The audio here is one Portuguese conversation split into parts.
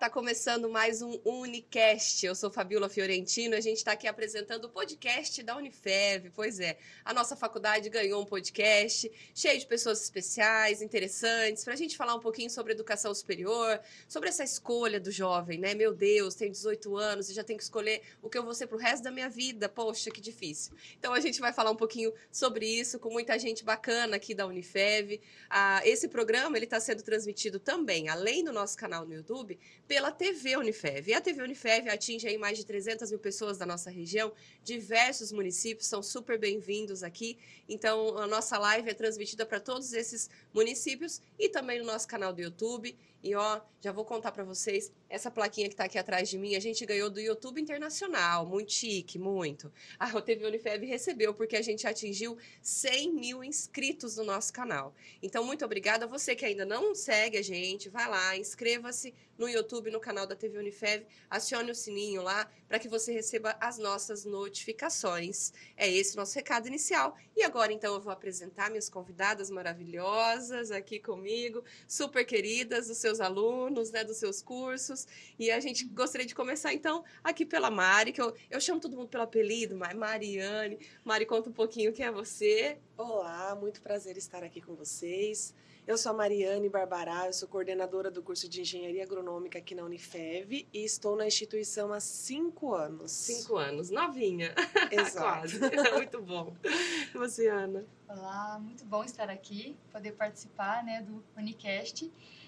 tá começando mais um Unicast. Eu sou Fabiola Fiorentino, a gente está aqui apresentando o podcast da Unifev. Pois é, a nossa faculdade ganhou um podcast cheio de pessoas especiais, interessantes, para a gente falar um pouquinho sobre educação superior, sobre essa escolha do jovem, né? Meu Deus, tenho 18 anos e já tenho que escolher o que eu vou ser pro resto da minha vida. Poxa, que difícil. Então a gente vai falar um pouquinho sobre isso com muita gente bacana aqui da Unifev. Esse programa ele está sendo transmitido também, além do nosso canal no YouTube, pela TV Unifev. E a TV Unifev atinge aí mais de 300 mil pessoas da nossa região, diversos municípios são super bem-vindos aqui. Então, a nossa live é transmitida para todos esses municípios e também no nosso canal do YouTube. E ó, já vou contar para vocês, essa plaquinha que está aqui atrás de mim, a gente ganhou do YouTube Internacional, muito chique, muito. A TV Unifev recebeu porque a gente atingiu 100 mil inscritos no nosso canal. Então, muito obrigada. Você que ainda não segue a gente, vai lá, inscreva-se no YouTube, no canal da TV Unifev, acione o sininho lá para que você receba as nossas notificações. É esse o nosso recado inicial. E agora, então, eu vou apresentar minhas convidadas maravilhosas aqui comigo, super queridas, dos seus alunos, né, dos seus cursos. E a gente gostaria de começar, então, aqui pela Mari, que eu chamo todo mundo pelo apelido, mas Mariane. Mari, conta um pouquinho quem é você. Olá, muito prazer estar aqui com vocês. Eu sou a Mariane Barbará, eu sou coordenadora do curso de Engenharia Agronômica aqui na Unifev e estou na instituição há 5 anos. 5 anos, novinha. Exato. Quase, muito bom. E você, Ana? Olá, muito bom estar aqui, poder participar, né, do Unicast.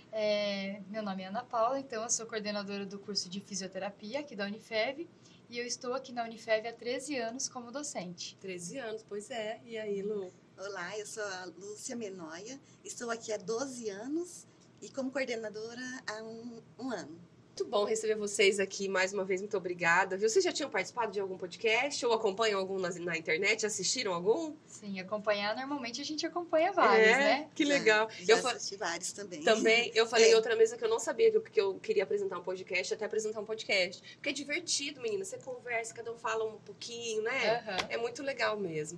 Meu nome é Ana Paula, então eu sou coordenadora do curso de Fisioterapia aqui da Unifev e eu estou aqui na Unifev há 13 anos como docente. 13 anos, pois é. E aí, Lu? Olá, eu sou a Lúcia Menoia, estou aqui há 12 anos e como coordenadora há um ano. Muito bom receber vocês aqui mais uma vez, muito obrigada. Viu? Vocês já tinham participado de algum podcast ou acompanham algum na internet? Assistiram algum? Sim, acompanhar, normalmente a gente acompanha vários, né? Que legal. Já assisti vários também. Também, eu falei em outra mesa que eu não sabia que eu queria apresentar um podcast, até apresentar um podcast. Porque é divertido, menina, você conversa, cada um fala um pouquinho, né? Uhum. É muito legal mesmo.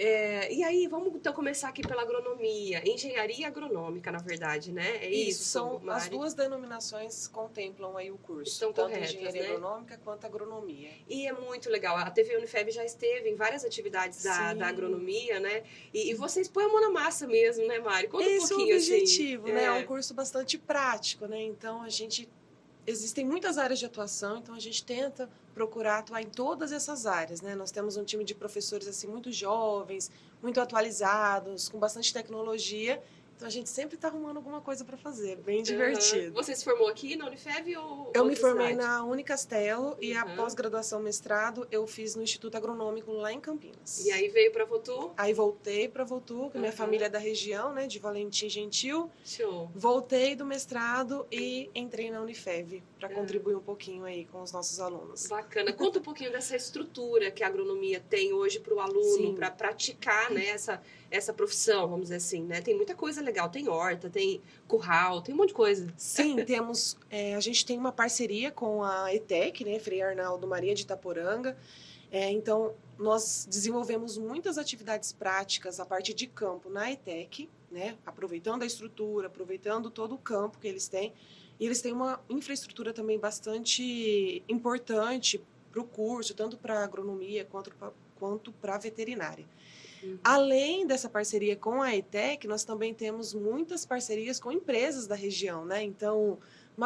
E aí, vamos então começar aqui pela agronomia. Engenharia agronômica, na verdade, né? É isso, são Mari? as duas denominações contemplam aí o curso. Estão tanto corretas, engenharia né? agronômica quanto agronomia. E é muito legal. A TV Unifev já esteve em várias atividades da agronomia, né? E vocês põem a mão na massa mesmo, né, Mari? Conta um pouquinho, Esse é o objetivo, assim. né? É um curso bastante prático, né? Então, existem muitas áreas de atuação, então a gente tenta procurar atuar em todas essas áreas, né? Nós temos um time de professores, assim, muito jovens, muito atualizados, com bastante tecnologia. Então, a gente sempre está arrumando alguma coisa para fazer, bem divertido. Você se formou aqui na Unifev ou Eu me outra formei cidade? na Unicastelo e a pós-graduação mestrado eu fiz no Instituto Agronômico lá em Campinas. E aí veio para Votu? Aí voltei para Votu, que minha família é da região, né, de Valentim Gentil. Show. Voltei do mestrado e entrei na Unifev para contribuir um pouquinho aí com os nossos alunos. Bacana. Conta um pouquinho dessa estrutura que a agronomia tem hoje para o aluno, para praticar, né, essa profissão, vamos dizer assim, né? Tem muita coisa legal, tem horta, tem curral, tem um monte de coisa. Sim, temos, a gente tem uma parceria com a ETEC, né, Frei Arnaldo Maria de Itaporanga. Então, nós desenvolvemos muitas atividades práticas a partir de campo na ETEC, né, aproveitando a estrutura, aproveitando todo o campo que eles têm. E eles têm uma infraestrutura também bastante importante para o curso, tanto para a agronomia quanto para a veterinária. Além dessa parceria com a ETEC, nós também temos muitas parcerias com empresas da região, né? Então,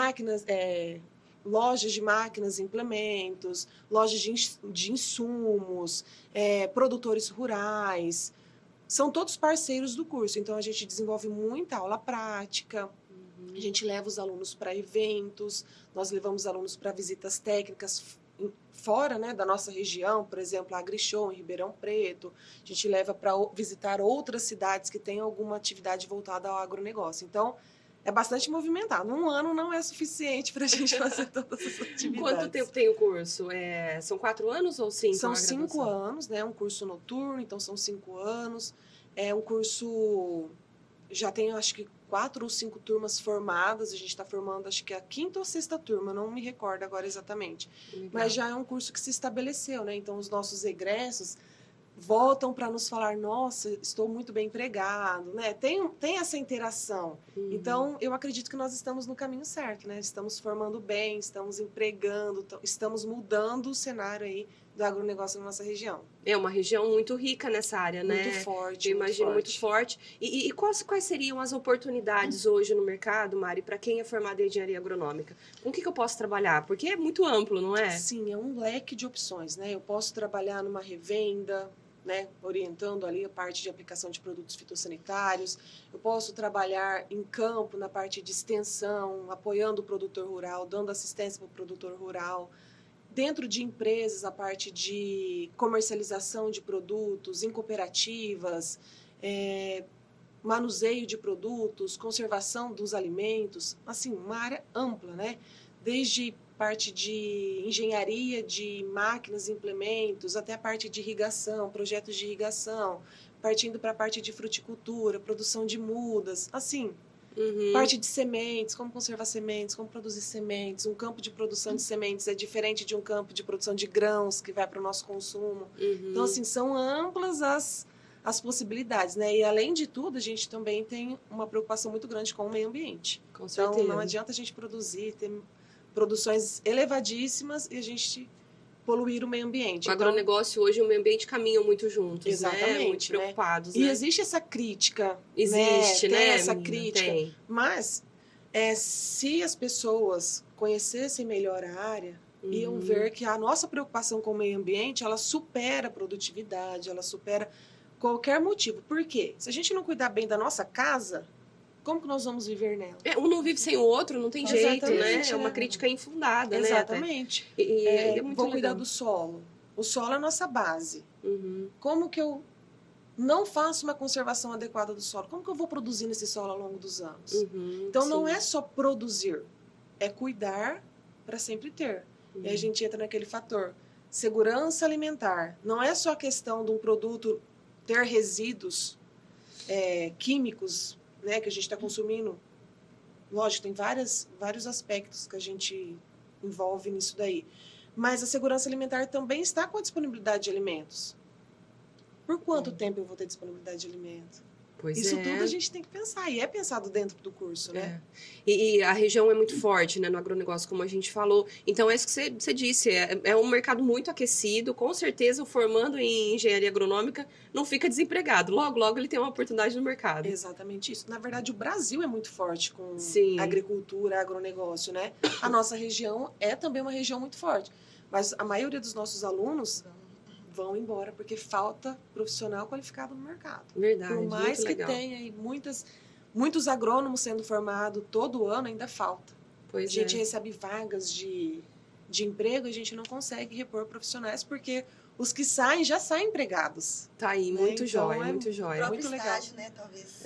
lojas de máquinas e implementos, lojas de insumos, produtores rurais, são todos parceiros do curso. Então, a gente desenvolve muita aula prática, a gente leva os alunos para eventos, nós levamos alunos para visitas técnicas fora, né, da nossa região, por exemplo, a AgriShow em Ribeirão Preto. A gente leva para visitar outras cidades que têm alguma atividade voltada ao agronegócio. Então, é bastante movimentado. Um ano não é suficiente para a gente fazer todas essas atividades. Quanto tempo tem o curso? São 4 anos ou 5? São 5 anos, né? Um curso noturno, então são 5 anos. É um curso... Já tem, acho que, 4 ou 5 turmas formadas. A gente está formando, acho que a 5ª ou 6ª turma, não me recordo agora exatamente. Legal. Mas já é um curso que se estabeleceu, né? Então, os nossos egressos voltam para nos falar, nossa, estou muito bem empregado, né? Tem essa interação. Então, eu acredito que nós estamos no caminho certo, né? Estamos formando bem, estamos empregando, estamos mudando o cenário aí do agronegócio na nossa região. É uma região muito rica nessa área, né? Muito forte, eu imagino muito forte. E quais seriam as oportunidades hoje no mercado, Mari, para quem é formado em engenharia agronômica? Com o que eu posso trabalhar? Porque é muito amplo, não é? Sim, é um leque de opções, né? Eu posso trabalhar numa revenda, né, orientando ali a parte de aplicação de produtos fitossanitários. Eu posso trabalhar em campo, na parte de extensão, apoiando o produtor rural, dando assistência para o produtor rural. Dentro de empresas, a parte de comercialização de produtos, em cooperativas, manuseio de produtos, conservação dos alimentos, assim, uma área ampla, né? Desde parte de engenharia de máquinas e implementos, até a parte de irrigação, projetos de irrigação, partindo para a parte de fruticultura, produção de mudas, assim, parte de sementes, como conservar sementes, como produzir sementes. Um campo de produção de sementes é diferente de um campo de produção de grãos que vai para o nosso consumo. Então, assim, são amplas as possibilidades, né? E, além de tudo, a gente também tem uma preocupação muito grande com o meio ambiente. Com certeza. Então, não adianta a gente produzir, ter produções elevadíssimas e a gente poluir o meio ambiente. O agronegócio hoje e o meio ambiente caminham muito juntos, exatamente, né? Muito preocupados, E né? existe essa crítica. Existe, né? Tem né, essa menina? crítica. Tem. Mas, se as pessoas conhecessem melhor a área, iam ver que a nossa preocupação com o meio ambiente, ela supera a produtividade, ela supera qualquer motivo. Por quê? Se a gente não cuidar bem da nossa casa, como que nós vamos viver nela? Um não vive sem o outro, não tem jeito, né? Exatamente, É uma né? crítica infundada, né? Exatamente. E é muito vou cuidar legal. do solo. O solo é a nossa base. Uhum. Como que eu não faço uma conservação adequada do solo? Como que eu vou produzir nesse solo ao longo dos anos? Então, não sim. é só produzir, é cuidar para sempre ter. E a gente entra naquele fator. Segurança alimentar. Não é só a questão de um produto ter resíduos químicos, né, que a gente está consumindo. Lógico, tem vários aspectos que a gente envolve nisso daí. Mas a segurança alimentar também está com a disponibilidade de alimentos. Por quanto tempo eu vou ter disponibilidade de alimento? Pois Isso tudo a gente tem que pensar. E é pensado dentro do curso, né? E a região é muito forte, né, no agronegócio, como a gente falou. Então, é isso que você disse. É um mercado muito aquecido. Com certeza, o formando em engenharia agronômica não fica desempregado. Logo, logo, ele tem uma oportunidade no mercado. Exatamente isso. Na verdade, o Brasil é muito forte com Sim. agricultura, agronegócio, né? A nossa região é também uma região muito forte. Mas a maioria dos nossos alunos vão embora porque falta profissional qualificado no mercado. Verdade, Por mais muito que legal. tenha aí muitos agrônomos sendo formados todo ano, ainda falta. Pois A gente recebe vagas de emprego e a gente não consegue repor profissionais porque os que saem já saem empregados. Tá aí, né? muito Então, jóia, muito O jóia. próprio muito legal. estágio, né, talvez.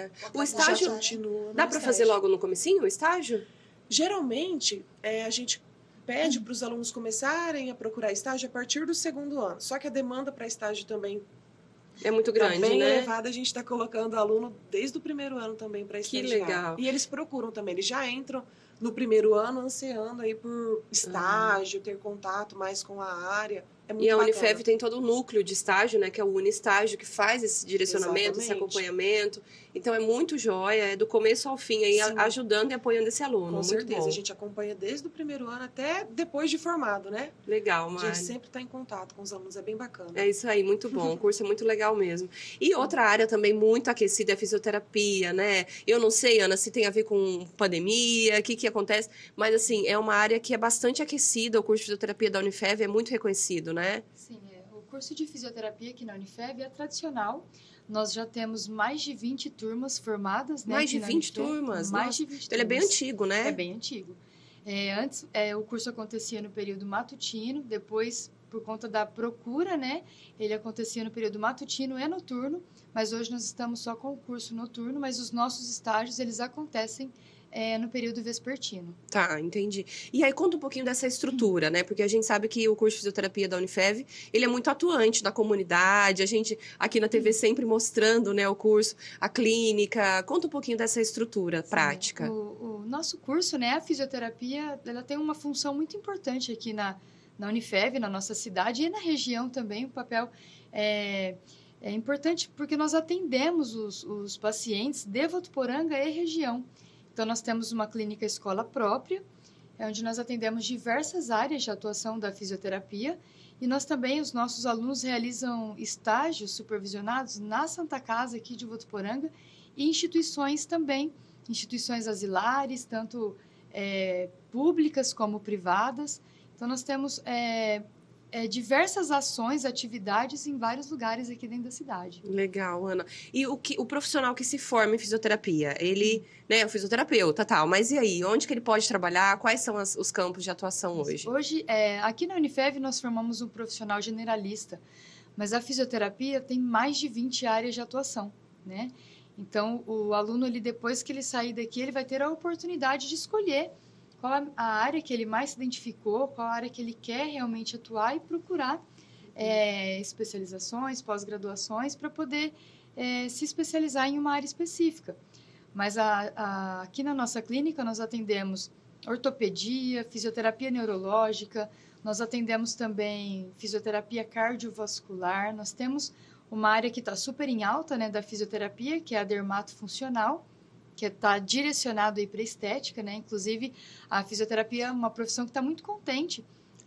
O estágio- Já continua. Dá no para fazer estágio. logo no comecinho o estágio? Geralmente, a gente pede para os alunos começarem a procurar estágio a partir do segundo ano. Só que a demanda para estágio também É muito grande, tá bem né? elevada. A gente está colocando aluno desde o primeiro ano também para Que estagiar. legal. E eles procuram também. Eles já entram no primeiro ano ansiando aí por estágio, ter contato mais com a área. É muito E a bacana. Unifev tem todo o núcleo de estágio, né? Que é o Unistágio, que faz esse direcionamento, esse Exatamente. acompanhamento. Então, é muito jóia, é do começo ao fim, aí, Sim. ajudando e apoiando esse aluno. Com muito certeza. bom. A gente acompanha desde o primeiro ano até depois de formado, né? Legal, A Mari. gente sempre está em contato com os alunos. É bem bacana. É isso aí, muito bom. O curso é muito legal mesmo. E outra área também muito aquecida é a fisioterapia, né? Eu não sei, Ana, se tem a ver com pandemia, o que acontece, mas assim, é uma área que é bastante aquecida. O curso de fisioterapia da Unifev é muito reconhecido, né? Sim, o curso de fisioterapia aqui na Unifev é tradicional. Nós já temos mais de 20 turmas formadas, né? Mais de aqui na 20 Unifev. turmas? Mais Nossa. de 20 Então, ele é bem turmas. antigo, né? É bem antigo. Antes, o curso acontecia no período matutino, depois, por conta da procura, né? Ele acontecia no período matutino e noturno, mas hoje nós estamos só com o curso noturno, mas os nossos estágios, eles acontecem no período vespertino. Tá, entendi. E aí conta um pouquinho dessa estrutura, né? Porque a gente sabe que o curso de fisioterapia da Unifev, ele é muito atuante na comunidade, a gente aqui na TV sempre mostrando, né, o curso, a clínica. Conta um pouquinho dessa estrutura prática. O nosso curso, né, a fisioterapia, ela tem uma função muito importante aqui na Unifev, na nossa cidade e na região também. O papel é importante porque nós atendemos os pacientes de Votuporanga e região. Então, nós temos uma clínica escola própria, onde nós atendemos diversas áreas de atuação da fisioterapia, e nós também, os nossos alunos realizam estágios supervisionados na Santa Casa aqui de Votuporanga e instituições também, instituições asilares, tanto públicas como privadas. Então, nós temos diversas ações, atividades em vários lugares aqui dentro da cidade. Legal, Ana. E o profissional que se forma em fisioterapia, ele, né, é um fisioterapeuta, tal, mas e aí? Onde que ele pode trabalhar? Quais são os campos de atuação hoje? Hoje, aqui na Unifev, nós formamos um profissional generalista, mas a fisioterapia tem mais de 20 áreas de atuação, né? Então, o aluno, depois que ele sair daqui, ele vai ter a oportunidade de escolher qual a área que ele mais se identificou, qual a área que ele quer realmente atuar e procurar especializações, pós-graduações, para poder se especializar em uma área específica. Mas aqui na nossa clínica, nós atendemos ortopedia, fisioterapia neurológica, nós atendemos também fisioterapia cardiovascular, nós temos uma área que está super em alta, né, da fisioterapia, que é a dermatofuncional, que está direcionado aí para estética, né? Inclusive, a fisioterapia é uma profissão que está muito contente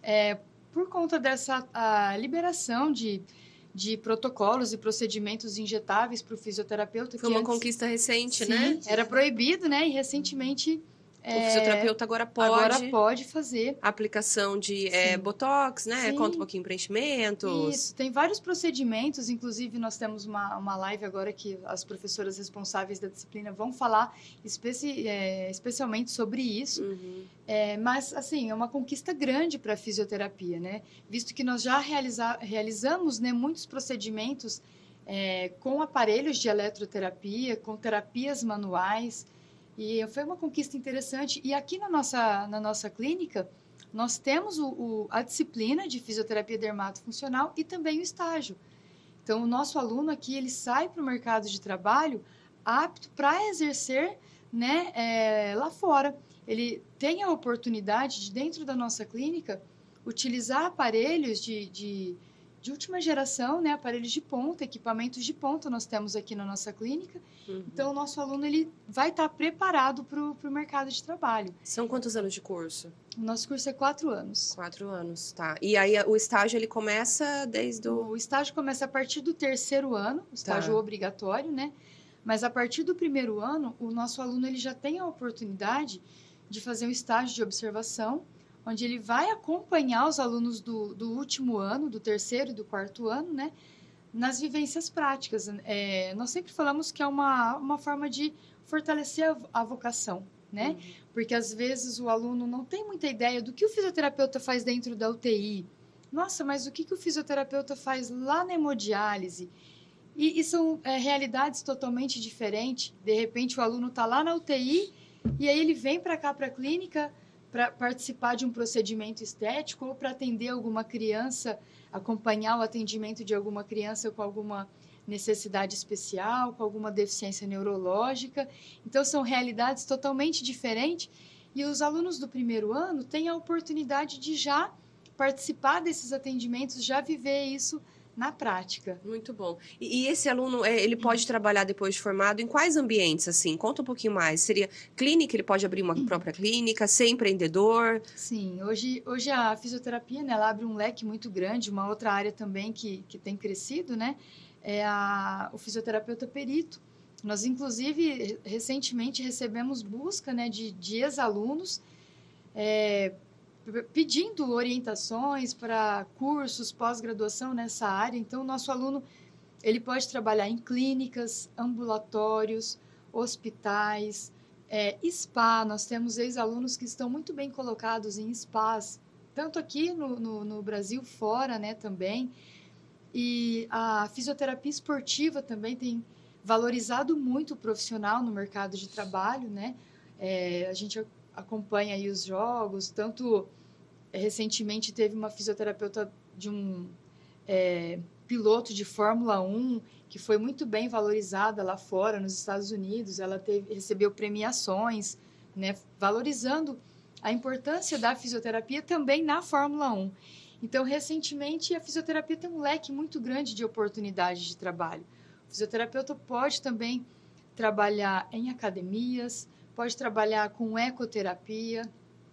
por conta dessa liberação de protocolos e procedimentos injetáveis para o fisioterapeuta. Foi uma conquista recente, sim, né? Era proibido, né? E recentemente o fisioterapeuta agora pode fazer a aplicação de botox, né? Sim. Conta um pouquinho preenchimentos. Isso, tem vários procedimentos, inclusive nós temos uma live agora que as professoras responsáveis da disciplina vão falar especialmente sobre isso. Uhum. Mas, assim, é uma conquista grande para a fisioterapia, né? Visto que nós já realizamos, né, muitos procedimentos com aparelhos de eletroterapia, com terapias manuais. E foi uma conquista interessante. E aqui na nossa clínica, nós temos a disciplina de fisioterapia dermatofuncional e também o estágio. Então, o nosso aluno aqui, ele sai para o mercado de trabalho apto para exercer, né, lá fora. Ele tem a oportunidade de, dentro da nossa clínica, utilizar aparelhos de última geração, né, aparelhos de ponta, equipamentos de ponta nós temos aqui na nossa clínica. Uhum. Então, o nosso aluno ele vai estar preparado para o mercado de trabalho. São quantos anos de curso? O nosso curso é 4 anos. 4 anos, tá. E aí o estágio ele começa desde O estágio começa a partir do 3º ano, o estágio obrigatório, né? Mas a partir do 1º ano, o nosso aluno ele já tem a oportunidade de fazer um estágio de observação, onde ele vai acompanhar os alunos do último ano, do 3º e do 4º ano, né, nas vivências práticas. Nós sempre falamos que é uma forma de fortalecer a vocação, né? Uhum. Porque, às vezes, o aluno não tem muita ideia do que o fisioterapeuta faz dentro da UTI. Nossa, mas o que o fisioterapeuta faz lá na hemodiálise? E são realidades totalmente diferentes. De repente, o aluno está lá na UTI e aí ele vem para cá, para a clínica, para participar de um procedimento estético ou para atender alguma criança, acompanhar o atendimento de alguma criança com alguma necessidade especial, com alguma deficiência neurológica. Então, são realidades totalmente diferentes e os alunos do 1º ano têm a oportunidade de já participar desses atendimentos, já viver isso na prática. Muito bom. E esse aluno, ele pode trabalhar depois de formado em quais ambientes, assim? Conta um pouquinho mais. Seria clínica, ele pode abrir uma própria clínica, ser empreendedor? Sim, hoje a fisioterapia, né, ela abre um leque muito grande, uma outra área também que tem crescido, né, é o fisioterapeuta perito. Nós, inclusive, recentemente recebemos busca, né, de ex-alunos, pedindo orientações para cursos, pós-graduação nessa área. Então, o nosso aluno ele pode trabalhar em clínicas, ambulatórios, hospitais, spa. Nós temos ex-alunos que estão muito bem colocados em spas, tanto aqui no Brasil, fora, né, também. E a fisioterapia esportiva também tem valorizado muito o profissional no mercado de trabalho, né? A gente acompanha aí os jogos, tanto recentemente teve uma fisioterapeuta de um piloto de Fórmula 1 que foi muito bem valorizada lá fora, nos Estados Unidos, ela recebeu premiações, né, valorizando a importância da fisioterapia também na Fórmula 1. Então, recentemente, a fisioterapia tem um leque muito grande de oportunidades de trabalho. O fisioterapeuta pode também trabalhar em academias, pode trabalhar com ecoterapia,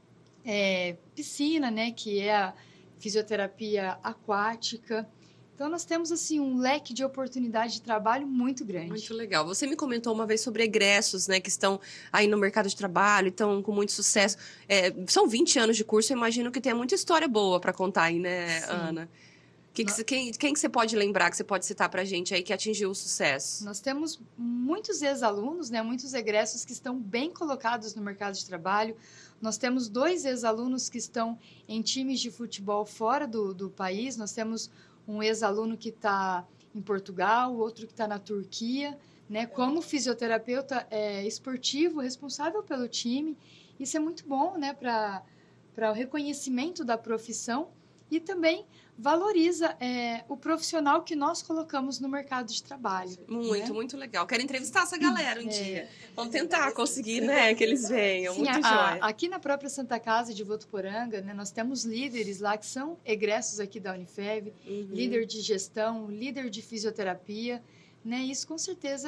piscina, né, que é a fisioterapia aquática. Então, nós temos, assim, um leque de oportunidade de trabalho muito grande. Muito legal. Você me comentou uma vez sobre egressos, né, que estão aí no mercado de trabalho, estão com muito sucesso. São 20 anos de curso, eu imagino que tem muita história boa para contar aí, né, Sim. Ana? Quem que você pode lembrar, que você pode citar para a gente aí, que atingiu o sucesso? Nós temos muitos ex-alunos, né, muitos egressos que estão bem colocados no mercado de trabalho. Nós temos 2 ex-alunos que estão em times de futebol fora do país. Nós temos um ex-aluno que está em Portugal, outro que está na Turquia, né, como fisioterapeuta esportivo, responsável pelo time. Isso é muito bom, né, para o reconhecimento da profissão e também valoriza o profissional que nós colocamos no mercado de trabalho. Muito, né? muito legal. Quero entrevistar essa galera um dia. Vamos tentar conseguir, né, que eles venham. Sim, muito jóia. aqui na própria Santa Casa de Votuporanga, né, nós temos líderes lá que são egressos aqui da Unifev, líder de gestão, líder de fisioterapia, né? Isso com certeza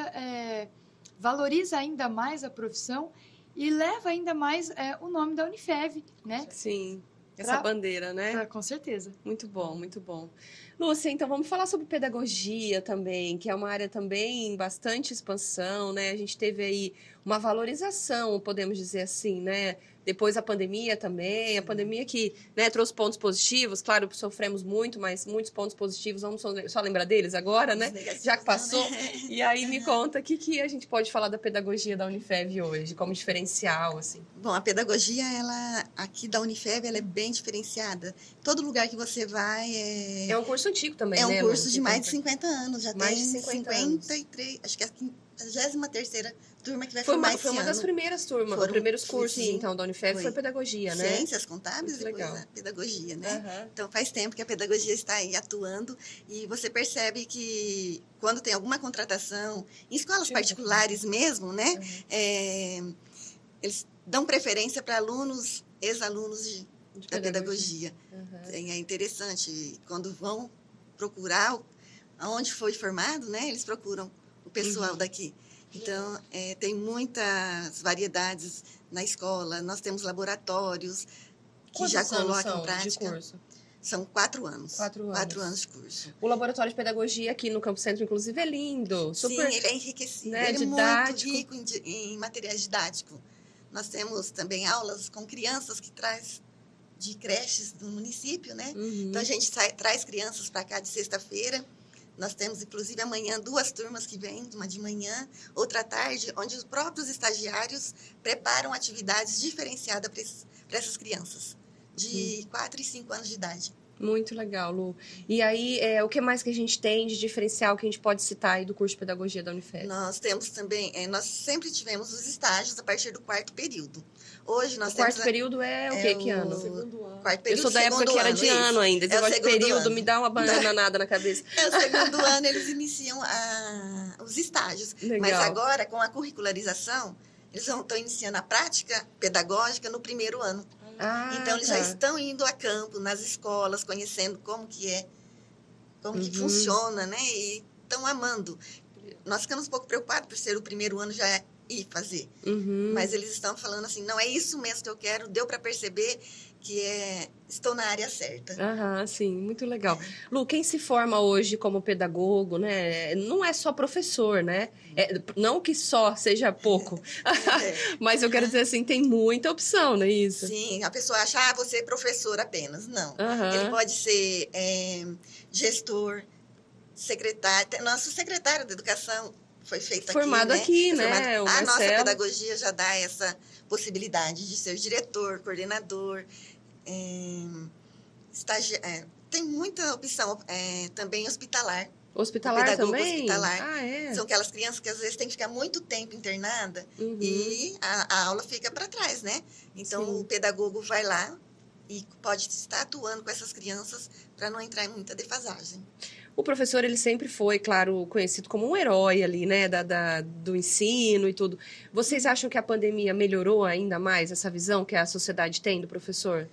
valoriza ainda mais a profissão e leva ainda mais o nome da Unifev, né? Sim, essa bandeira, né? Com certeza. Muito bom, muito bom. Lúcia, então vamos falar sobre pedagogia também, que é uma área também em bastante expansão, né? A gente teve aí uma valorização, podemos dizer assim, né? Depois a pandemia também, a pandemia que, né, trouxe pontos positivos, claro, sofremos muito, mas muitos pontos positivos, vamos só lembrar deles agora, né? Já que passou. E aí me conta o que a gente pode falar da pedagogia da Unifev hoje, como diferencial, assim. Bom, a pedagogia, ela aqui da Unifev, ela é bem diferenciada. Todo lugar que você vai É um curso antigo também, é né? um curso de mais de 50 anos, já Mais tem de 50 53, acho que é a 53ª turma que vai formar esse Foi uma ano. das primeiras turmas, os primeiros cursos, sim, então, da Unifev foi pedagogia, né? Ciências contábeis e Muito depois legal. a pedagogia, né? Uhum. Então, faz tempo que a pedagogia está aí atuando e você percebe que quando tem alguma contratação, em escolas particulares mesmo, né? Eles dão preferência para alunos, ex-alunos da pedagogia. É interessante, quando vão procurar aonde foi formado, né? Eles procuram o pessoal daqui. Então, tem muitas variedades na escola. Nós temos laboratórios que já colocam em prática. De curso? São 4 anos. 4 anos. 4 anos de curso. O laboratório de pedagogia aqui no Campo Centro, inclusive, é lindo. Super, sim, ele é enriquecido. Né, ele didático. é muito rico em materiais didáticos. Nós temos também aulas com crianças que traz de creches do município, né? Então, a gente traz crianças para cá de sexta-feira. Nós temos, inclusive, amanhã 2 turmas que vêm, uma de manhã, outra à tarde, onde os próprios estagiários preparam atividades diferenciadas para essas crianças, de 4 e 5 anos de idade. Muito legal, Lu. E aí, o que mais que a gente tem de diferencial que a gente pode citar aí do curso de pedagogia da Unifev? Nós temos também, nós sempre tivemos os estágios a partir do 4º período. Hoje nós o temos... 4º período é o quê? Que ano? Segundo ano. 4º período, Eu sou da época que era de ano ainda. Esse negócio de período me dá uma bananada na cabeça. É o 2º ano, eles iniciam os estágios. Legal. Mas agora, com a curricularização, eles estão iniciando a prática pedagógica no 1º ano. Então, eles já estão indo a campo, nas escolas, conhecendo como que funciona, né? E estão amando. Nós ficamos um pouco preocupados por ser o 1º ano já ir fazer. Mas eles estão falando assim, não, é isso mesmo que eu quero, deu para perceber que estou na área certa. Sim, muito legal. Lu, quem se forma hoje como pedagogo, né, não é só professor, né? Não que só seja pouco, mas eu quero dizer assim, tem muita opção, não é isso? Sim, a pessoa acha, você é professor apenas. Não, ele pode ser gestor, secretário. Nosso secretário de Educação foi feito formado aqui, né? A nossa pedagogia já dá essa possibilidade de ser diretor, coordenador, estagiário. Tem muita opção, também hospitalar. Hospitalar também? Hospitalar. São aquelas crianças que às vezes têm que ficar muito tempo internada e a aula fica para trás, né? Então, o pedagogo vai lá e pode estar atuando com essas crianças para não entrar em muita defasagem. O professor, ele sempre foi, claro, conhecido como um herói ali, né, do ensino e tudo. Vocês acham que a pandemia melhorou ainda mais essa visão que a sociedade tem do professor?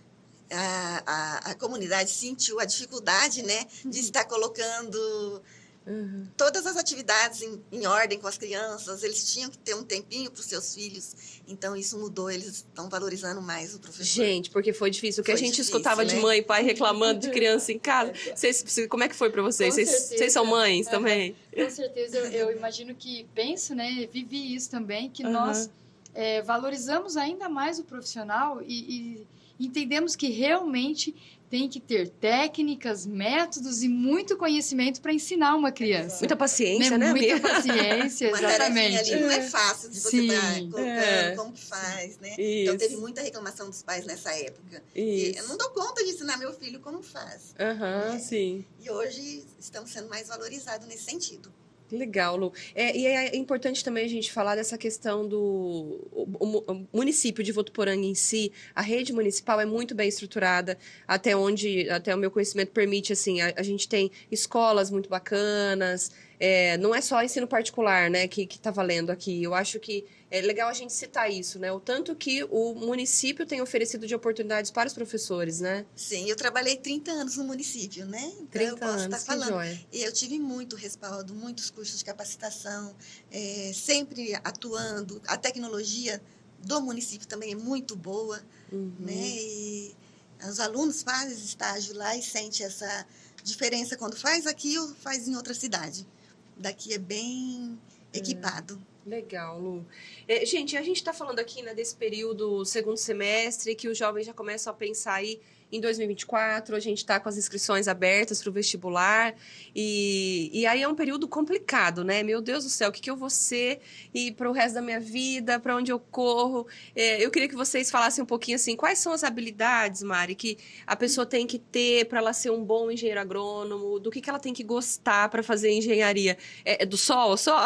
a comunidade sentiu a dificuldade, né, de estar colocando todas as atividades em ordem com as crianças. Eles tinham que ter um tempinho para os seus filhos. Então, isso mudou. Eles estão valorizando mais o professor. Gente, porque foi difícil. O que Foi a gente difícil, escutava de né? mãe e pai reclamando de criança em casa. Como é que foi para vocês? Com Vocês certeza. são mães também? Com certeza, eu imagino que penso, né, vivi isso também, que nós valorizamos ainda mais o profissional e entendemos que realmente tem que ter técnicas, métodos e muito conhecimento para ensinar uma criança. Muita paciência, né, Muita amiga? paciência, Uma tarefinha exatamente. ali não é fácil de você Sim. estar colocando, como que faz, né? Então, teve Isso. muita reclamação dos pais nessa época. E eu não dou conta de ensinar meu filho como faz. Sim. E hoje estamos sendo mais valorizados nesse sentido. Legal, Lu. E é importante também a gente falar dessa questão do o município de Votuporanga em si. A rede municipal é muito bem estruturada, até o meu conhecimento permite, assim, a gente tem escolas muito bacanas, não é só ensino particular, né, que tá valendo aqui. Eu acho que é legal a gente citar isso, né, o tanto que o município tem oferecido de oportunidades para os professores, né? Sim, eu trabalhei 30 anos no município, né? Então, 30 eu posso anos, estar que falando. joia. E eu tive muito respaldo, muitos cursos de capacitação, sempre atuando. A tecnologia do município também é muito boa, né? E os alunos fazem estágio lá e sentem essa diferença quando faz aqui ou faz em outra cidade. Daqui é bem equipado. Legal, Lu. Gente, a gente está falando aqui, né, desse período, segundo semestre, que os jovens já começam a pensar aí em 2024, a gente está com as inscrições abertas para o vestibular, e aí é um período complicado, né? Meu Deus do céu, o que eu vou ser e para o resto da minha vida, para onde eu corro? Eu queria que vocês falassem um pouquinho assim, quais são as habilidades, Mari, que a pessoa tem que ter para ela ser um bom engenheiro agrônomo, do que ela tem que gostar para fazer engenharia? É do sol só?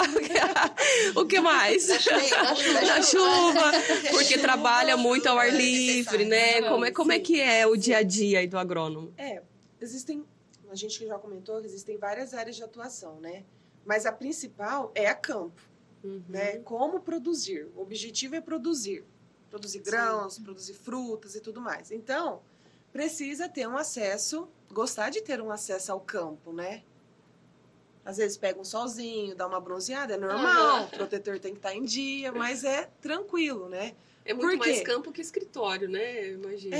O que mais? Da chuva, porque trabalha muito ao ar livre, né? Como é que é o dia a dia aí do agrônomo? Existem, a gente já comentou, existem várias áreas de atuação, né? Mas a principal é a campo, né? Como produzir. O objetivo é produzir. Produzir grãos, produzir frutas e tudo mais. Então, precisa ter um acesso, gostar de ter um acesso ao campo, né? Às vezes pega um solzinho, dá uma bronzeada, é normal, o protetor tem que estar em dia, mas é tranquilo, né? É muito mais campo que escritório, né? Imagina.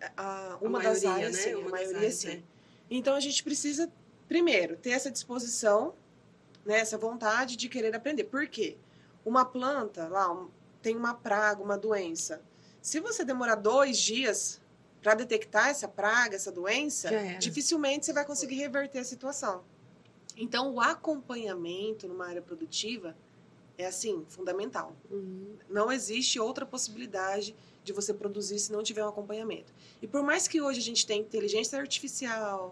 Uma das áreas, né? sim, a maioria, sim. Então, a gente precisa, primeiro, ter essa disposição, né, essa vontade de querer aprender. Por quê? Uma planta, lá, tem uma praga, uma doença. Se você demorar 2 dias para detectar essa praga, essa doença, dificilmente você vai conseguir reverter a situação. Então, o acompanhamento numa área produtiva é, assim, fundamental. Não existe outra possibilidade de você produzir se não tiver um acompanhamento. E por mais que hoje a gente tenha inteligência artificial,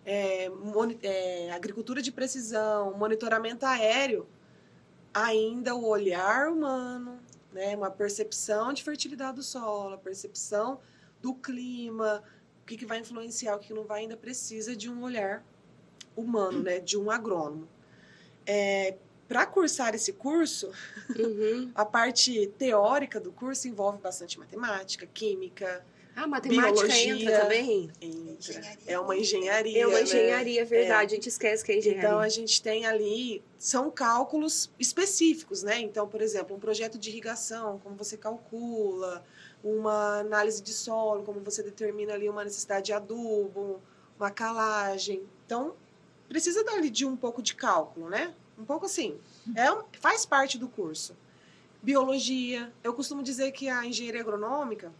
agricultura de precisão, monitoramento aéreo, ainda o olhar humano, né, uma percepção de fertilidade do solo, a percepção do clima, o que vai influenciar, o que não vai, ainda precisa de um olhar humano, né, de um agrônomo. Para cursar esse curso, a parte teórica do curso envolve bastante matemática, química, matemática biologia, entra também? É uma engenharia. É uma engenharia, né? verdade. A gente esquece que é engenharia. Então, a gente tem ali, são cálculos específicos, né? Então, por exemplo, um projeto de irrigação, como você calcula, uma análise de solo, como você determina ali uma necessidade de adubo, uma calagem. Então, precisa dali de um pouco de cálculo, né? Um pouco assim. Faz parte do curso. Biologia. Eu costumo dizer que a engenharia agronômica,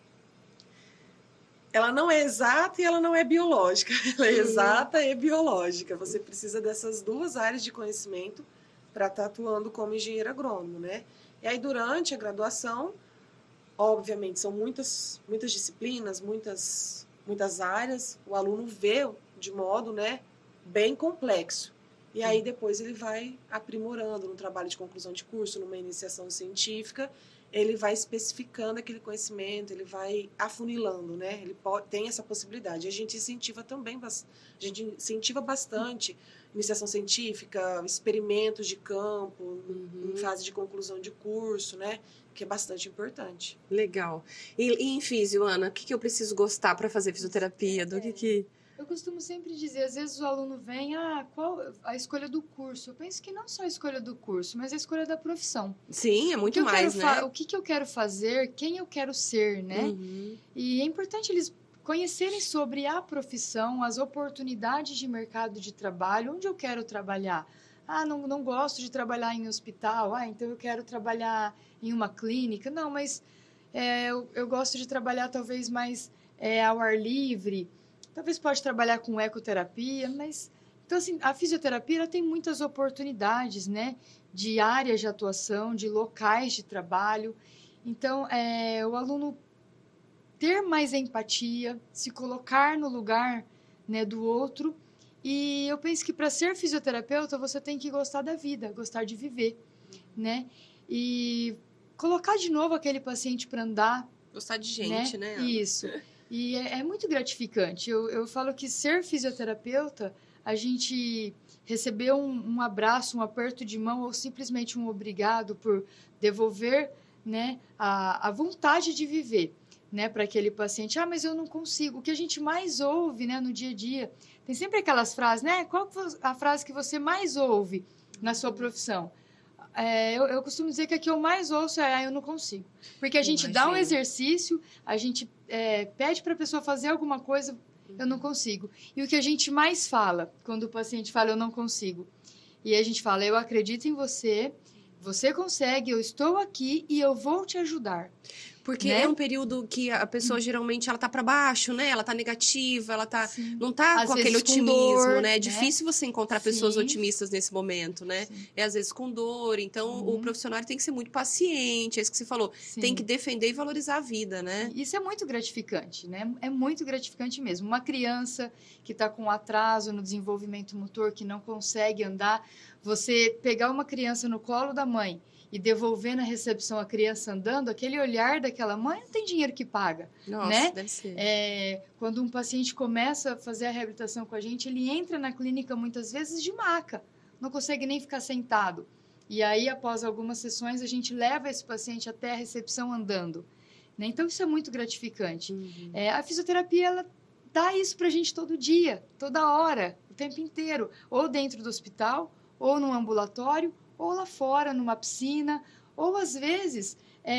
ela não é exata e ela não é biológica. Ela é exata e biológica. Você precisa dessas 2 áreas de conhecimento para estar atuando como engenheiro agrônomo, né? E aí, durante a graduação, obviamente, são muitas disciplinas, muitas áreas. O aluno vê de modo, né, bem complexo. E aí, depois, ele vai aprimorando no trabalho de conclusão de curso, numa iniciação científica, ele vai especificando aquele conhecimento, ele vai afunilando, né? Ele tem essa possibilidade. A gente incentiva também, a gente incentiva bastante iniciação científica, experimentos de campo, em fase de conclusão de curso, né? Que é bastante importante. Legal. E em físio, Ana, o que eu preciso gostar para fazer fisioterapia? Eu costumo sempre dizer, às vezes o aluno vem, qual a escolha do curso? Eu penso que não só a escolha do curso, mas a escolha da profissão. Sim, é muito mais, né? O que eu quero fazer, quem eu quero ser, né? E é importante eles conhecerem sobre a profissão, as oportunidades de mercado de trabalho, onde eu quero trabalhar. Não gosto de trabalhar em hospital, então eu quero trabalhar em uma clínica. Não, mas eu gosto de trabalhar talvez mais ao ar livre. Talvez pode trabalhar com ecoterapia, mas... Então, assim, a fisioterapia ela tem muitas oportunidades, né? De áreas de atuação, de locais de trabalho. Então, o aluno ter mais empatia, se colocar no lugar, né, do outro. E eu penso que para ser fisioterapeuta, você tem que gostar da vida, gostar de viver, né? E colocar de novo aquele paciente para andar. Gostar de gente, né? Isso. E é muito gratificante. Eu falo que ser fisioterapeuta, a gente receber um abraço, um aperto de mão ou simplesmente um obrigado por devolver, né, a vontade de viver, né, para aquele paciente. Mas eu não consigo. O que a gente mais ouve, né, no dia a dia, tem sempre aquelas frases, né? Qual a frase que você mais ouve na sua profissão? Eu costumo dizer que a que eu mais ouço eu não consigo. Porque a gente dá um exercício, a gente pede para a pessoa fazer alguma coisa, eu não consigo. E o que a gente mais fala, quando o paciente fala, eu não consigo? E a gente fala, eu acredito em você, você consegue, eu estou aqui e eu vou te ajudar. Porque né? é um período que a pessoa geralmente ela tá para baixo, né? Ela tá negativa, ela tá não tá com aquele otimismo, dor, né? É difícil você encontrar pessoas otimistas nesse momento, né? Sim. É às vezes com dor, então o profissional tem que ser muito paciente, é isso que você falou, tem que defender e valorizar a vida, né? Isso é muito gratificante, né? É muito gratificante mesmo. Uma criança que está com atraso no desenvolvimento motor, que não consegue andar, você pegar uma criança no colo da mãe e devolver na recepção a criança andando, aquele olhar daquela mãe não tem dinheiro que paga. Nossa, né? Deve ser. Quando um paciente começa a fazer a reabilitação com a gente, ele entra na clínica muitas vezes de maca, não consegue nem ficar sentado. E aí, após algumas sessões, a gente leva esse paciente até a recepção andando. Né? Então, isso é muito gratificante. A fisioterapia, ela dá isso para a gente todo dia, toda hora, o tempo inteiro. Ou dentro do hospital, ou no ambulatório, ou lá fora, numa piscina, ou às vezes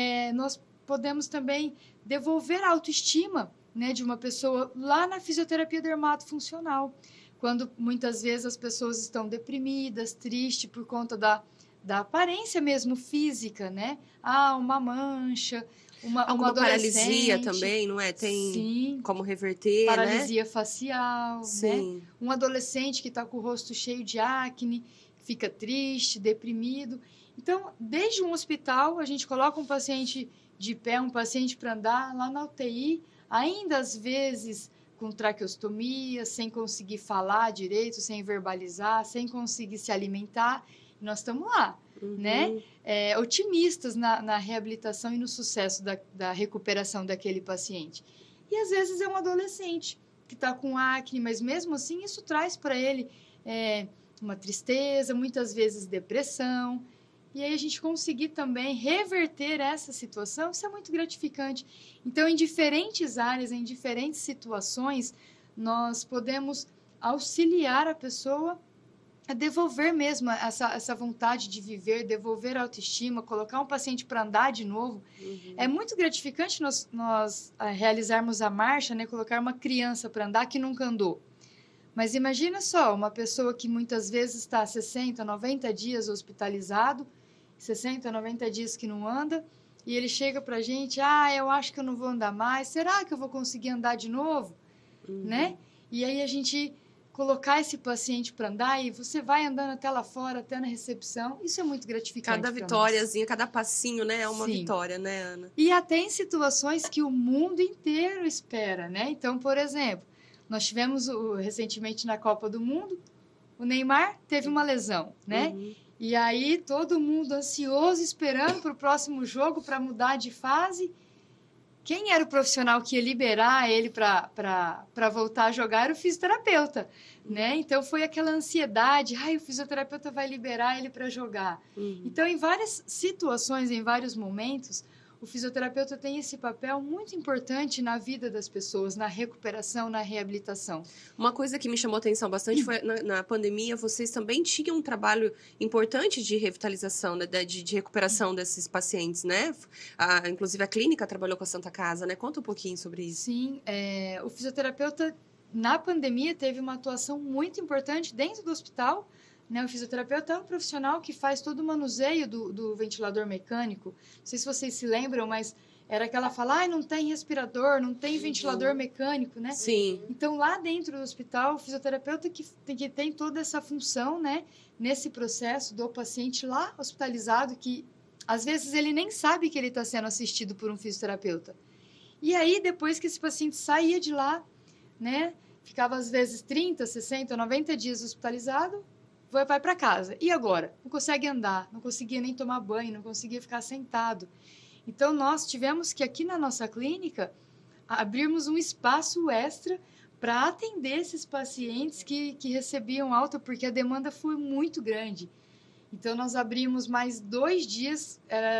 nós podemos também devolver a autoestima, né, de uma pessoa lá na fisioterapia dermatofuncional, quando muitas vezes as pessoas estão deprimidas, tristes por conta da aparência mesmo física, né? Uma mancha, uma paralisia também, não é? Tem Sim, como reverter, paralisia facial, Sim. né? Um adolescente que está com o rosto cheio de acne, fica triste, deprimido. Então, desde um hospital, a gente coloca um paciente de pé, um paciente para andar, lá na UTI, ainda às vezes com traqueostomia, sem conseguir falar direito, sem verbalizar, sem conseguir se alimentar. E nós estamos lá, né? Otimistas na reabilitação e no sucesso da recuperação daquele paciente. E às vezes é um adolescente que está com acne, mas mesmo assim isso traz para ele uma tristeza, muitas vezes depressão. E aí a gente conseguir também reverter essa situação, isso é muito gratificante. Então, em diferentes áreas, em diferentes situações, nós podemos auxiliar a pessoa a devolver mesmo essa vontade de viver, devolver a autoestima, colocar um paciente para andar de novo. É muito gratificante nós realizarmos a marcha, né, colocar uma criança para andar que nunca andou. Mas imagina só, uma pessoa que muitas vezes está 60, 90 dias hospitalizado, 60, 90 dias que não anda, e ele chega para a gente, eu acho que eu não vou andar mais, será que eu vou conseguir andar de novo? Né? E aí a gente colocar esse paciente para andar e você vai andando até lá fora, até na recepção, isso é muito gratificante. Cada vitóriazinha, cada passinho, né? É uma vitória, né, Ana? E até em situações que o mundo inteiro espera, né? Então, por exemplo, nós tivemos recentemente na Copa do Mundo, o Neymar teve uma lesão, né? E aí todo mundo ansioso, esperando para o próximo jogo, para mudar de fase. Quem era o profissional que ia liberar ele para voltar a jogar era o fisioterapeuta, né? Então, foi aquela ansiedade, o fisioterapeuta vai liberar ele para jogar. Então, em várias situações, em vários momentos, o fisioterapeuta tem esse papel muito importante na vida das pessoas, na recuperação, na reabilitação. Uma coisa que me chamou a atenção bastante foi, na pandemia, vocês também tinham um trabalho importante de revitalização, né, de recuperação desses pacientes, né? Inclusive, a clínica trabalhou com a Santa Casa, né? Conta um pouquinho sobre isso. Sim, o fisioterapeuta, na pandemia, teve uma atuação muito importante dentro do hospital, né? O fisioterapeuta é um profissional que faz todo o manuseio do ventilador mecânico. Não sei se vocês se lembram, mas era aquela fala, não tem respirador, não tem ventilador mecânico, né? Sim. Então, lá dentro do hospital, o fisioterapeuta que tem toda essa função, né? Nesse processo do paciente lá hospitalizado, que às vezes ele nem sabe que ele está sendo assistido por um fisioterapeuta. E aí, depois que esse paciente saía de lá, né? Ficava às vezes 30, 60, 90 dias hospitalizado, vai para casa. E agora? Não consegue andar, não conseguia nem tomar banho, não conseguia ficar sentado. Então, nós tivemos que, aqui na nossa clínica, abrirmos um espaço extra para atender esses pacientes que recebiam alta, porque a demanda foi muito grande. Então, nós abrimos mais 2 dias,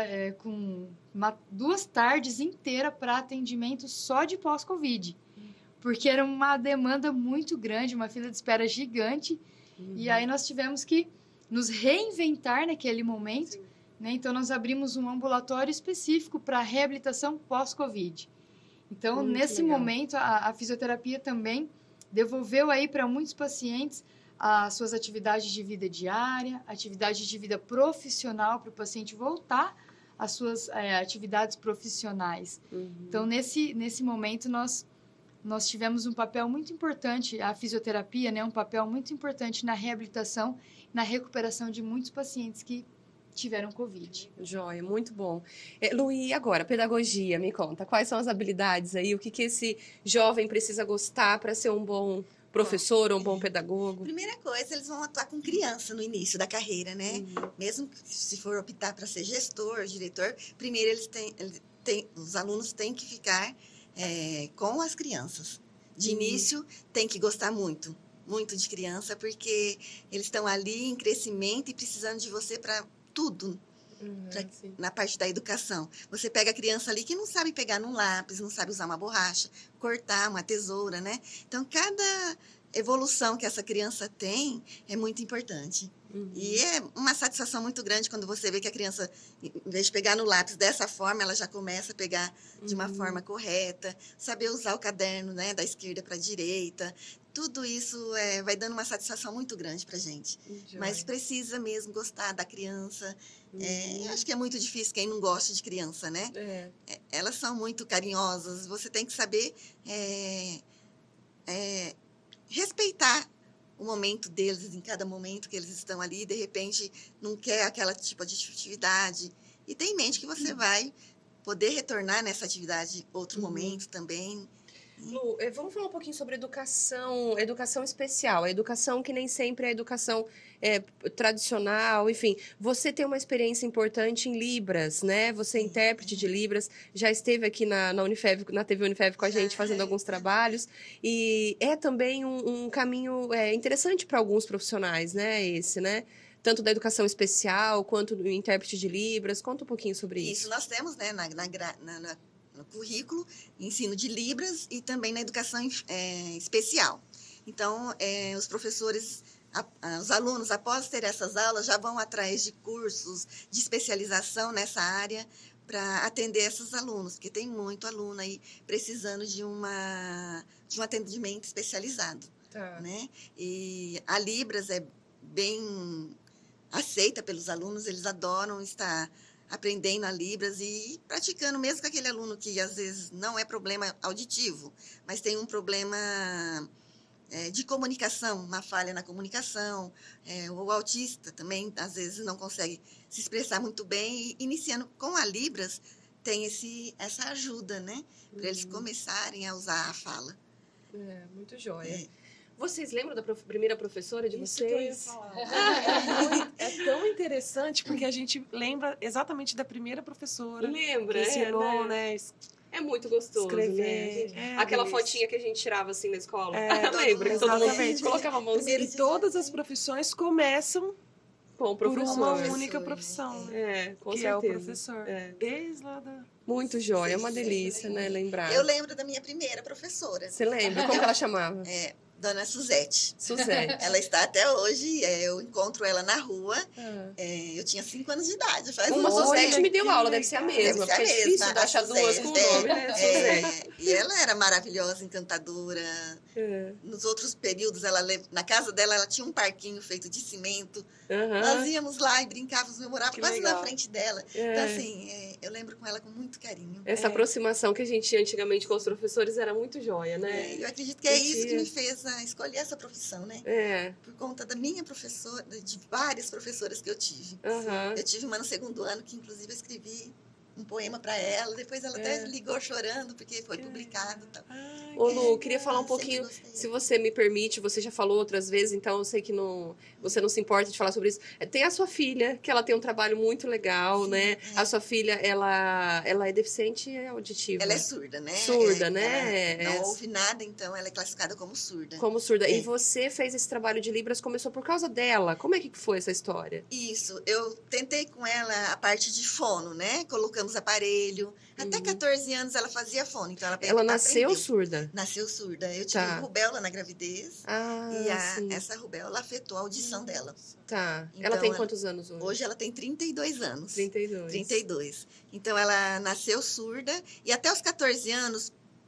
com 2 tardes inteiras para atendimento só de pós-Covid. Porque era uma demanda muito grande, uma fila de espera gigante. E aí nós tivemos que nos reinventar naquele momento, né? Então, nós abrimos um ambulatório específico para reabilitação pós-Covid. Então, nesse momento, a fisioterapia também devolveu aí para muitos pacientes as suas atividades de vida diária, atividade de vida profissional para o paciente voltar às suas atividades profissionais. Então, nesse momento, nós tivemos um papel muito importante, a fisioterapia, né, um papel muito importante na reabilitação, na recuperação de muitos pacientes que tiveram Covid. Joia, muito bom. Lu, e agora, pedagogia, me conta, quais são as habilidades aí, o que esse jovem precisa gostar para ser um bom professor ou um bom pedagogo? Primeira coisa, eles vão atuar com criança no início da carreira, né? Mesmo se for optar para ser gestor, diretor, primeiro os alunos têm que ficar com as crianças. De início, tem que gostar muito de criança, porque eles estão ali em crescimento e precisando de você para tudo, na parte da educação. Você pega a criança ali que não sabe pegar num lápis, não sabe usar uma borracha, cortar uma tesoura, né? Então, cada evolução que essa criança tem é muito importante. E é uma satisfação muito grande quando você vê que a criança, em vez de pegar no lápis dessa forma, ela já começa a pegar de uma forma correta, saber usar o caderno, né, da esquerda para a direita. Tudo isso vai dando uma satisfação muito grande para a gente. Mas precisa mesmo gostar da criança. Acho que é muito difícil quem não gosta de criança, né? Elas são muito carinhosas. Você tem que saber respeitar o momento deles, em cada momento que eles estão ali, de repente não quer aquela tipo de atividade. E tem em mente que você vai poder retornar nessa atividade outro momento também. Lu, vamos falar um pouquinho sobre educação especial, a educação que nem sempre é a educação tradicional, enfim. Você tem uma experiência importante em Libras, né? Você é intérprete de Libras, já esteve aqui na Unifev, na TV Unifev com a gente fazendo alguns trabalhos, e é também um caminho interessante para alguns profissionais, né? Esse, né? Tanto da educação especial, quanto do intérprete de Libras. Conta um pouquinho sobre isso. Isso, nós temos, né, no currículo, ensino de Libras e também na educação especial. Então, os professores, os alunos, após ter essas aulas, já vão atrás de cursos de especialização nessa área para atender esses alunos, porque tem muito aluno aí precisando de um atendimento especializado. Né? E a Libras é bem aceita pelos alunos, eles adoram estar aprendendo a Libras e praticando, mesmo com aquele aluno que às vezes não é problema auditivo, mas tem um problema de comunicação, uma falha na comunicação, o autista também às vezes não consegue se expressar muito bem, e iniciando com a Libras tem essa ajuda, né, para eles começarem a usar a fala. Muito jóia. Vocês lembram da primeira professora de Isso que eu ia vocês? falar. É tão interessante porque a gente lembra exatamente da primeira professora Lembra, que ensinou, né? né? É muito gostoso, Escrever. né? É, Aquela delícia. fotinha que a gente tirava assim na escola. É, Lembra? Que todo mundo exatamente. colocava a mãozinha. E todas as profissões começam Com o por professor. uma Professor, única né? profissão, né? É, com Que certeza. é o professor. É. Desde lá da... Muito jóia, é uma Sim, delícia, sim. né? Lembrar. Eu lembro da minha primeira professora, Você lembra? Como que ela chamava? Dona Suzete. Suzete. Ela está até hoje, eu encontro ela na rua. Ah. Eu tinha 5 anos de idade. Faz Uma uns Suzete Olha me deu que aula, deve ser a legal. mesma, Deve ser a porque é mesma, difícil a achar duas com o Suzete, nome, né? Suzete. E ela era maravilhosa, encantadora. É. Nos outros períodos, na casa dela, ela tinha um parquinho feito de cimento. Aham. Nós íamos lá e brincávamos, eu morava Que quase legal. na frente dela. É. Então, assim, eu lembro com ela com muito carinho. Essa aproximação que a gente tinha antigamente com os professores era muito jóia, né? Eu acredito que é isso que Sentia. me fez escolher essa profissão, né? É. Por conta da minha professora, de várias professoras que eu tive. Aham. Eu tive uma no 2º ano que, inclusive, eu escrevi um poema para ela. Depois ela até ligou chorando, porque foi publicado. Tal. Ai, Ô, que Lu, queria falar um Sempre pouquinho, gostei. se você me permite, você já falou outras vezes, então eu sei que você não se importa de falar sobre isso. Tem a sua filha, que ela tem um trabalho muito legal, Sim, né? é. A sua filha, ela é deficiente auditiva. Ela é surda, né? Surda, né? Ela não ouve nada, então ela é classificada como surda. Como surda. E É. você fez esse trabalho de Libras, começou por causa dela. Como é que foi essa história? Isso, eu tentei com ela a parte de fono, né? Colocamos aparelho. Até 14 anos ela fazia fono, então Ela nasceu aprendeu. surda. Nasceu surda. Eu tive Tá. rubéola na gravidez Ah, e sim. essa rubéola afetou a audição dela. Tá. Então, ela tem ela- quantos anos hoje? Hoje ela tem 32 anos. 32. 32. Então ela nasceu surda e até os 14 anos,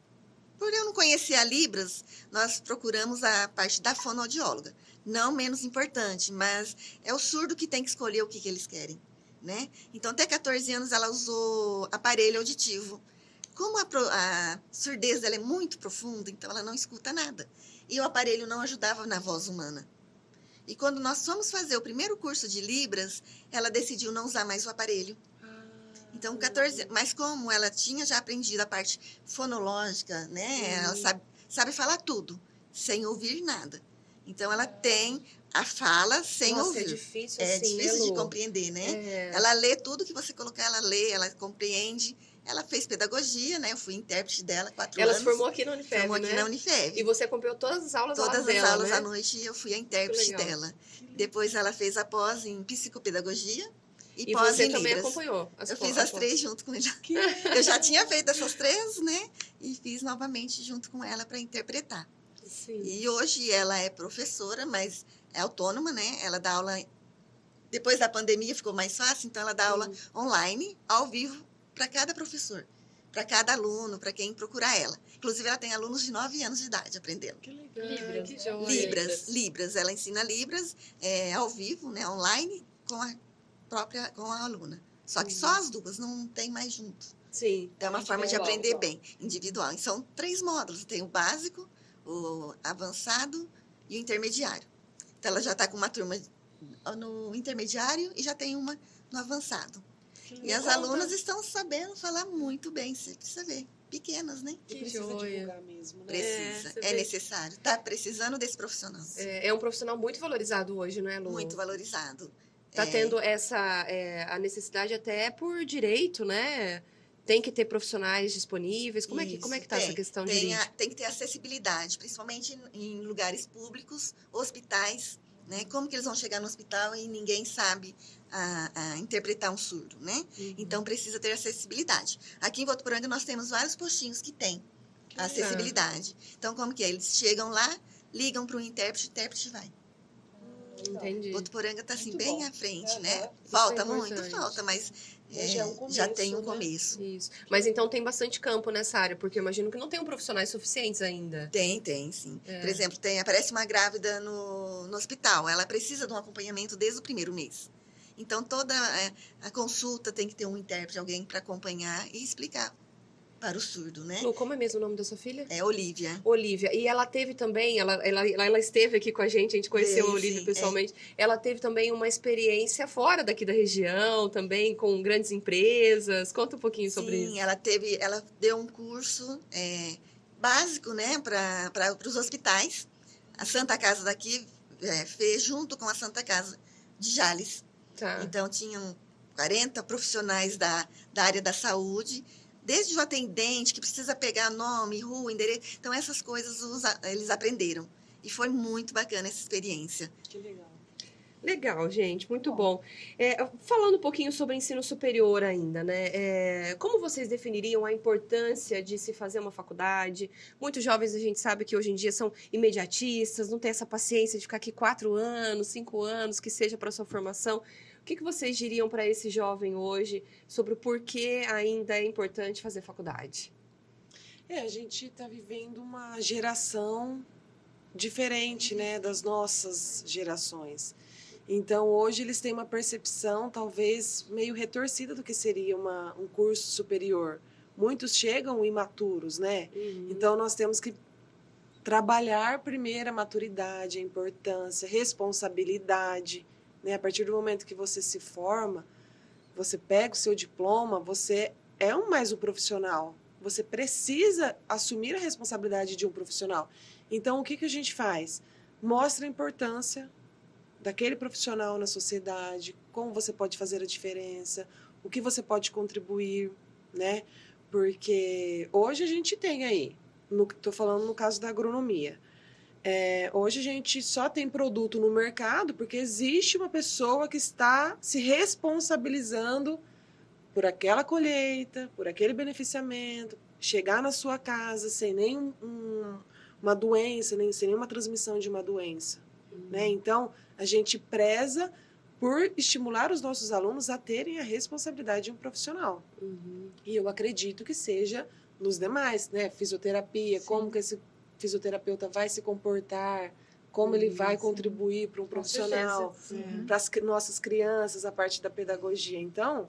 por eu não conhecer a Libras, nós procuramos a parte da fonoaudióloga. Não menos importante, mas é o surdo que tem que escolher o que eles querem, né? Então até 14 anos ela usou aparelho auditivo. Como a surdez dela é muito profunda, então ela não escuta nada. E o aparelho não ajudava na voz humana. E quando nós fomos fazer o primeiro curso de Libras, ela decidiu não usar mais o aparelho. Então, 14, mas como ela tinha já aprendido a parte fonológica, né? Ela sabe falar tudo, sem ouvir nada. Então, ela tem a fala sem Nossa, ouvir. é difícil É assim, difícil né, de Lu? compreender, né? É. Ela lê tudo que você colocar, ela lê, ela compreende. Ela fez pedagogia, né? Eu fui intérprete dela 4 Ela anos. se formou aqui na Unifeb, Formou aqui né? na Unifeb. E você acompanhou todas as aulas ao Todas lado as dela, aulas né? à noite eu fui a intérprete legal. dela. Depois ela fez a pós em psicopedagogia e, E pós você em também Libras. acompanhou Eu fiz as 3 junto com ela. Eu já tinha feito essas 3, né? E fiz novamente junto com ela para interpretar. Sim. E hoje ela é professora, mas é autônoma, né? Ela dá aula. Depois da pandemia ficou mais fácil, então ela dá aula online, ao vivo, para cada professor, para cada aluno, para quem procurar ela. Inclusive, ela tem alunos de 9 anos de idade aprendendo. Que legal. Libras, que né? joia. Libras. Ela ensina Libras ao vivo, né? Online, com a aluna. Só que só as duas, não tem mais junto. Sim. Então, é uma forma de Individual. aprender bem, individual. E são 3 módulos. Tem o básico, o avançado e o intermediário. Então, ela já está com uma turma no intermediário e já tem uma no avançado. E as alunas estão sabendo falar muito bem, você precisa ver. Pequenas, né? Que Que precisa joia. divulgar mesmo, né? Precisa, você é vê. necessário. Está precisando desse profissional. É um profissional muito valorizado hoje, não é, Lu? Muito valorizado. Tá tendo a necessidade até por direito, né? Tem que ter profissionais disponíveis. Como é que tá essa questão jurídica? Tem que ter acessibilidade, principalmente em lugares públicos, hospitais, né? Como que eles vão chegar no hospital e ninguém sabe a interpretar um surdo, né? Então, precisa ter acessibilidade. Aqui em Votuporanga, nós temos vários postinhos que têm a acessibilidade. Então, como que é? Eles chegam lá, ligam para o intérprete vai. Entendi. Votuporanga está assim, Muito bem bom. à frente, Aham. né? Isso Falta é muito, importante. falta, mas Mas já é um já começo, tem um né? começo. Isso. Mas então tem bastante campo nessa área, porque eu imagino que não tem profissionais suficientes ainda. Tem, sim. É. Por exemplo, aparece uma grávida no hospital, ela precisa de um acompanhamento desde o primeiro mês. Então, toda a consulta tem que ter um intérprete, alguém para acompanhar e explicar para o surdo, né? Lu, como é mesmo o nome da sua filha? É Olivia. Olivia. E ela teve também, ela esteve aqui com a gente conheceu a Veio, Olivia sim, pessoalmente. Ela teve também uma experiência fora daqui da região, também com grandes empresas. Conta um pouquinho sobre Sim, isso. ela deu um curso básico, né, para os hospitais. a Santa Casa daqui fez junto com a Santa Casa de Jales. Tá. Então, tinham 40 profissionais da área da saúde, desde o atendente, que precisa pegar nome, rua, endereço. Então, essas coisas eles aprenderam. E foi muito bacana essa experiência. Que legal. Legal, gente, muito bom. Falando um pouquinho sobre ensino superior ainda, né? Como vocês definiriam a importância de se fazer uma faculdade? Muitos jovens, a gente sabe que hoje em dia são imediatistas, não tem essa paciência de ficar aqui 4 anos, 5 anos, que seja para sua formação. O que vocês diriam para esse jovem hoje sobre o porquê ainda é importante fazer faculdade? A gente está vivendo uma geração diferente, né, das nossas gerações. Então, hoje eles têm uma percepção, talvez, meio retorcida do que seria um curso superior. Muitos chegam imaturos, né? Uhum. Então, nós temos que trabalhar primeiro a maturidade, a importância, responsabilidade, né? A partir do momento que você se forma, você pega o seu diploma, você é mais um profissional. Você precisa assumir a responsabilidade de um profissional. Então, o que a gente faz? Mostra a importância daquele profissional na sociedade, como você pode fazer a diferença, o que você pode contribuir, né? Porque hoje a gente tem aí, estou falando no caso da agronomia, hoje a gente só tem produto no mercado porque existe uma pessoa que está se responsabilizando por aquela colheita, por aquele beneficiamento, chegar na sua casa sem uma doença, sem nenhuma transmissão de uma doença, né? Então, a gente preza por estimular os nossos alunos a terem a responsabilidade de um profissional. Uhum. E eu acredito que seja nos demais, né? Fisioterapia, Sim. como que esse fisioterapeuta vai se comportar, como ele vai sim. contribuir para um profissional, certeza. para as nossas crianças, a parte da pedagogia. Então,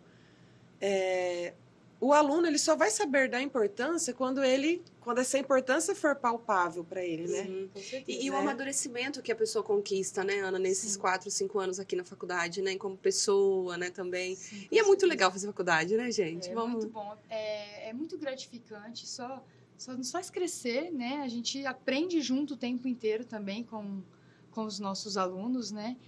o aluno ele só vai saber da importância quando essa importância for palpável para ele, né? Uhum. Com certeza. E o amadurecimento que a pessoa conquista, né, Ana, nesses 4, 5 anos aqui na faculdade, né, como pessoa, né, também. Sim, E é muito certeza. legal fazer faculdade, né, gente? É muito bom. É muito gratificante, só nos faz crescer, né? A gente aprende junto o tempo inteiro também com os nossos alunos, né?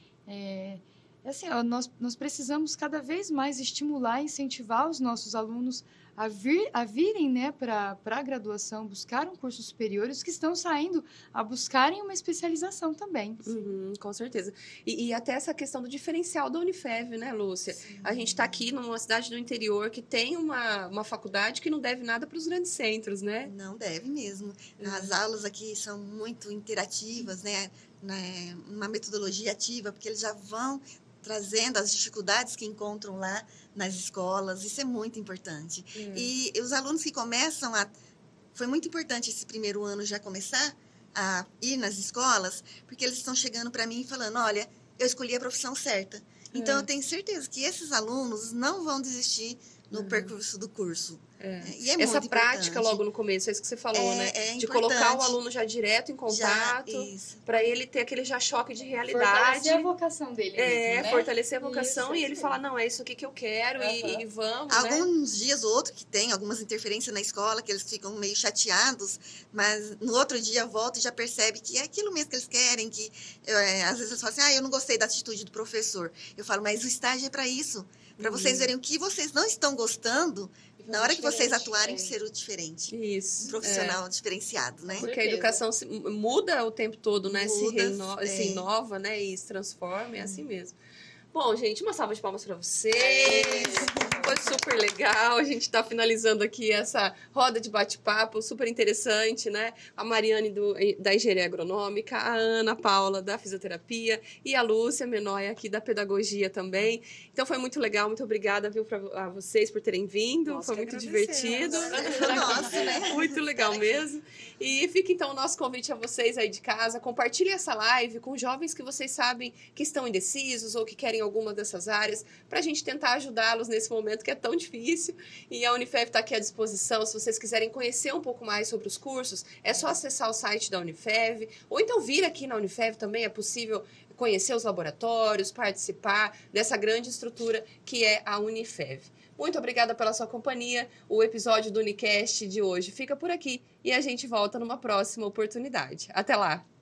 Assim, ó, nós precisamos cada vez mais estimular e incentivar os nossos alunos a virem, né, para a graduação, buscar um curso superior, os que estão saindo a buscarem uma especialização também. Uhum, com certeza. E até essa questão do diferencial da Unifev, né, Lúcia? Sim. A gente está aqui numa cidade do interior que tem uma faculdade que não deve nada para os grandes centros, né? Não deve mesmo. As aulas aqui são muito interativas, né? Uma metodologia ativa, porque eles já vão trazendo as dificuldades que encontram lá nas escolas. Isso é muito importante. E os alunos que começam Foi muito importante esse primeiro ano já começar a ir nas escolas, porque eles estão chegando para mim e falando, olha, eu escolhi a profissão certa. Então, eu tenho certeza que esses alunos não vão desistir no percurso do curso. E é Essa muito prática importante. logo no começo, é isso que você falou, né? De importante. colocar o aluno já direto em contato, para ele ter aquele já choque de realidade. Fortalecer a vocação dele mesmo, né? Fortalecer a vocação Isso, e ele falar, não, é isso aqui que eu quero e vamos, né? Alguns dias ou outro que tem algumas interferências na escola, que eles ficam meio chateados, mas no outro dia volta e já percebe que é aquilo mesmo que eles querem, que às vezes eles falam assim, eu não gostei da atitude do professor. Eu falo, mas o estágio é para isso, para vocês verem o que vocês não estão gostando, na hora que vocês atuarem, ser o diferente. Isso. Um profissional diferenciado, né? Porque a educação muda o tempo todo, né? Muda, Se inova, né? E se transforma, é assim mesmo. Bom, gente, uma salva de palmas para vocês. Foi super legal. A gente está finalizando aqui essa roda de bate-papo super interessante, né? A Mariane da Engenharia Agronômica, a Ana Paula da Fisioterapia e a Lúcia Menóia aqui da Pedagogia também. Então foi muito legal. Muito obrigada, viu, a vocês por terem vindo. Nós foi que muito agradecemos. divertido. Nossa, né? Muito legal mesmo. E fica então o nosso convite a vocês aí de casa. Compartilhem essa live com jovens que vocês sabem que estão indecisos ou que querem alguma dessas áreas, para a gente tentar ajudá-los nesse momento que é tão difícil. E a Unifev está aqui à disposição. Se vocês quiserem conhecer um pouco mais sobre os cursos, é só acessar o site da Unifev, ou então vir aqui na Unifev também, é possível conhecer os laboratórios, participar dessa grande estrutura que é a Unifev. Muito obrigada pela sua companhia. O episódio do Unicast de hoje fica por aqui e a gente volta numa próxima oportunidade. Até lá!